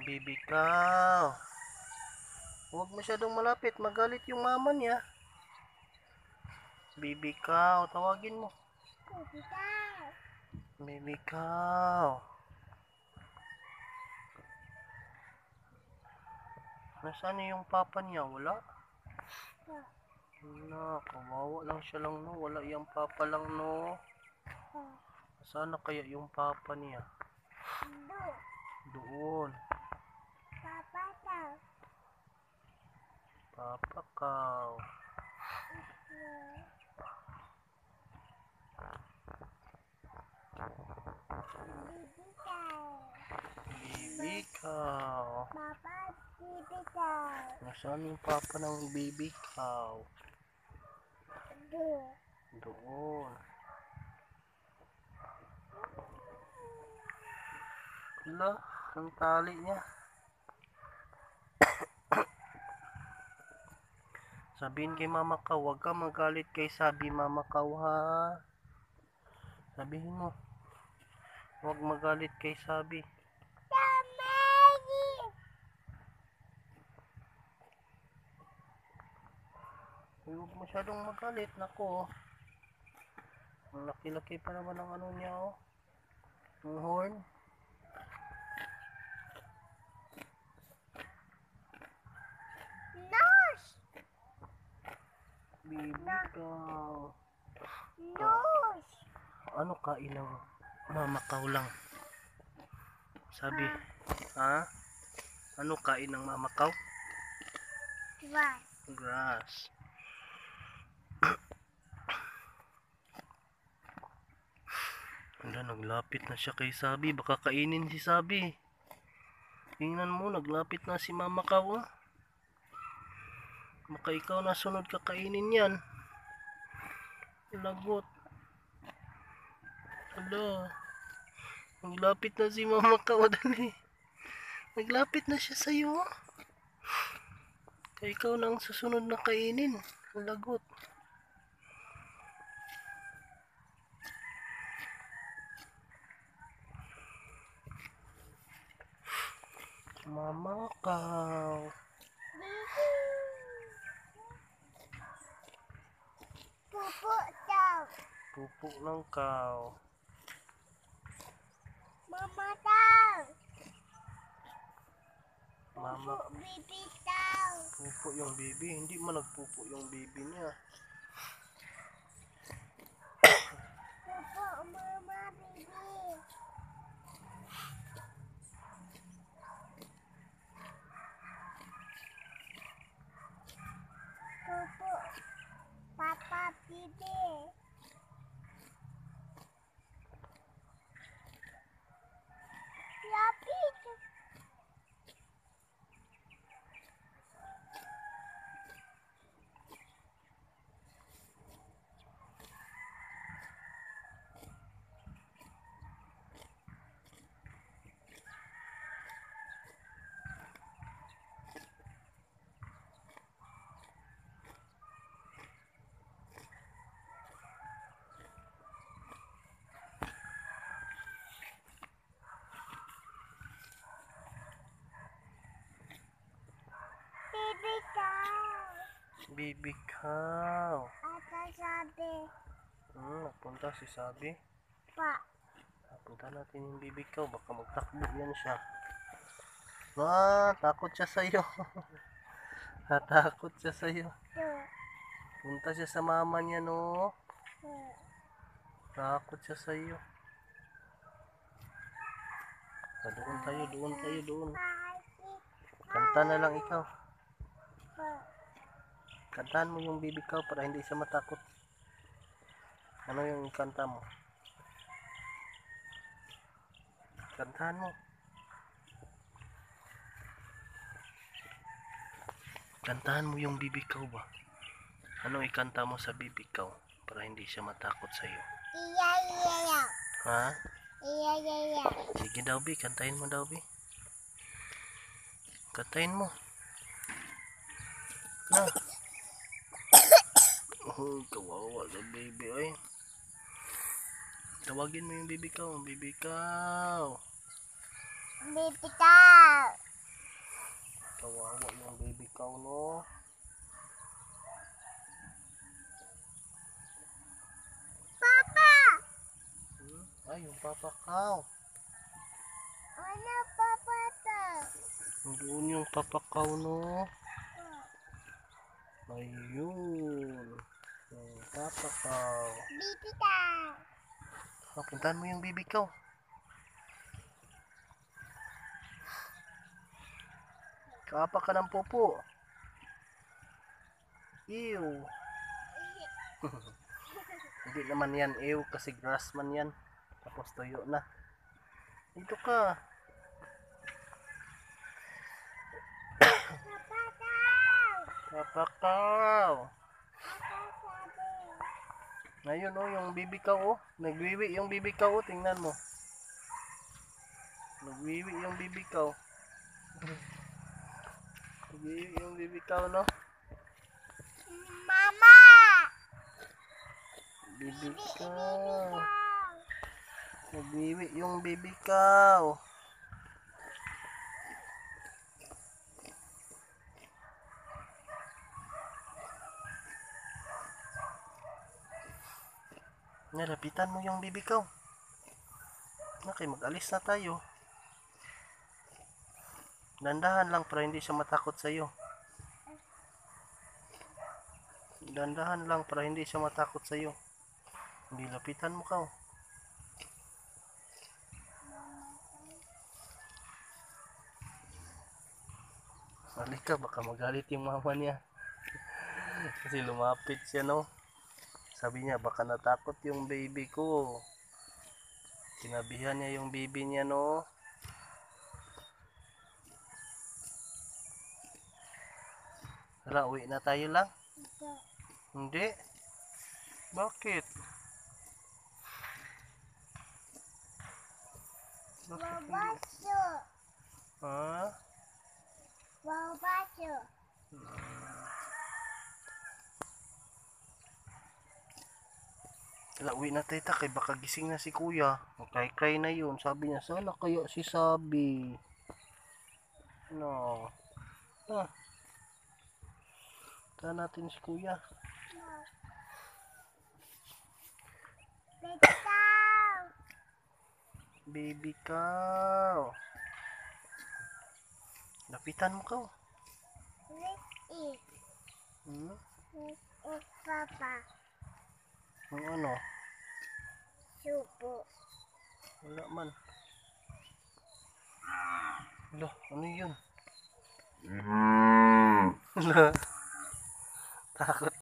Baby cow. Huwag masyadong malapit, magalit yung mama niya. Baby cow, tawagin mo. Baby cow. Baby cow. Nasaan yung papa niya? Wala? Wala, kawawa lang siya lang no. Wala yung papa lang no. Sana kaya yung papa niya? Doon. Papa cow. Papa cow. Baby cow. Baby cow. Papa baby cow. Nasaan yung papa ng baby cow? Doon. Wala, ang tali niya. Sabihin kay mama Cow, huwag ka magalit kay Sabi, mama Cow ha. Sabihin mo, huwag magalit kay Sabi. Huwag masyadong magalit, nako. Ang laki-laki pa naman ang ano niya oh. Ang horn. Nose. Baby cow. Nose. Ano kain ng mama Cow lang? Sabi, ha? Ano kain ng mama Cow? Grass. Grass. Wala, naglapit na siya kay Sabi. Baka kainin si Sabi. Tingnan mo, naglapit na si mama Cow. Oh. Baka ikaw na sunod kakainin yan. Lagot. Hala. Naglapit na si mama Cow. Dali. Naglapit na siya sa'yo. Kaya ikaw na ang susunod na kainin. Lagot. Mama Cow. Pupo daw. Pupo ng cow. Mama daw. Mama. Pupo baby daw. Pupo yung baby. Hindi man nagpupo yung baby niya. Pupo mama baby. Pupo papa baby. Lapit. Baby cow. Baby cow. Ata sabi. Napunta si Sabi. Pa. Punta natin yung baby cow. Baka magtakbo yan siya. Takot siya sa'yo. Natakot siya sa'yo. Punta siya sa mama niya no. Takot siya sa'yo. Doon tayo, doon tayo, doon. Kanta na lang ikaw. Kantahan mo yung baby cow para hindi siya matakot. Ano yung kanta mo? Kantahan mo. Kantahan mo yung baby cow ba? Ano ikanta mo sa baby cow para hindi siya matakot sa'yo? Iya iya iya. Ha? Iya iya iya. Sige daw, Bi. Kantahin mo daw, Bi. Kantahin mo. Na. Oh, kawawa sa baby, oy. Tawagin mo yung baby cow. Baby cow. Baby cow. Kawawa yung baby cow, no? Papa! Ay, yung papa cow. Ano papa to? Doon yung papa cow, no? Ayun. Yung papa cow. Baby cow. Puntahan mo yung baby cow. Kaapa ka ng pupo. Ew. Hindi naman yan ew kasi grass man yan. Tapos tuyo na. Dito ka. Papa cow. Papa cow. Papa sabi. Ayun oh, yung baby cow oh. Nagwiwi yung baby cow oh. Tingnan mo. Nagwiwi yung baby cow. Nagwiwi yung baby cow, no? Mama! Baby Baby cow. cow. Nagwiwi yung baby cow. Nalapitan mo yung baby cow. Okay, mag-alis na tayo. Dandahan lang para hindi siya matakot sa iyo. Dandahan lang para hindi siya matakot sa iyo. Hindi lapitan mo ka. Halika, baka magalit yung mama niya. Kasi lumapit siya, no? Sabi niya, baka natakot yung baby ko. Sinabihan niya yung baby niya, no? Tara, uwi na tayo lang. Hindi. Bakit? Bakit hindi? Babaso. Ha? Babaso. Tara, uwi na tayo kay baka gising na si kuya. Magkay-kay na yun. Sabi niya, sana kaya si Sabi. No. Ah. Tara natin si kuya. Baby cow. Baby cow. Lapitan mo ka. Let's eat. Let's eat papa. Ang ano? Supo. Wala man. Wala, ano yun? Wala. Takot